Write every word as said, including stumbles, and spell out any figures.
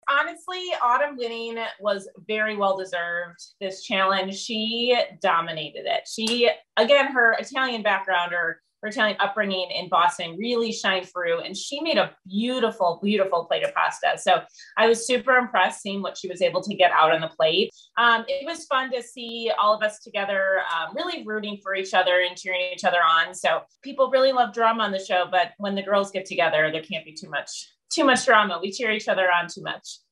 honestly, Autumn winning was very well deserved. This challenge, she dominated it. She, again, her Italian background or her Italian upbringing in Boston really shined through, and she made a beautiful, beautiful plate of pasta. So I was super impressed seeing what she was able to get out on the plate. Um, it was fun to see all of us together, um, really rooting for each other and cheering each other on. So people really love drama on the show, but when the girls get together, there can't be too much, too much drama. We cheer each other on too much.